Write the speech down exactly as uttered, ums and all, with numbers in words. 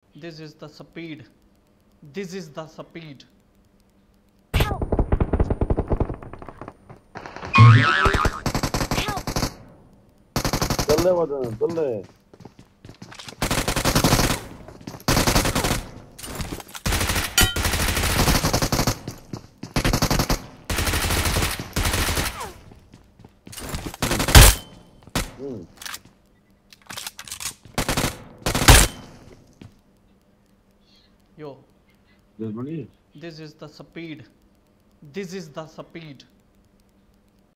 This is the speed. This is the speed. Help! Help! चल ले बदन चल ले hmm Yo, Germany this is the speed. This is the speed.